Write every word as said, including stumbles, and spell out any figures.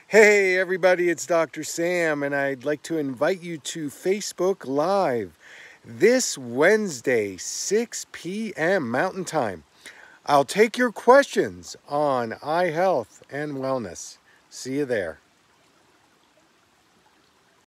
Hey everybody, it's Doctor Sam, and I'd like to invite you to Facebook Live this Wednesday, six p m Mountain Time. I'll take your questions on eye health and wellness. See you there.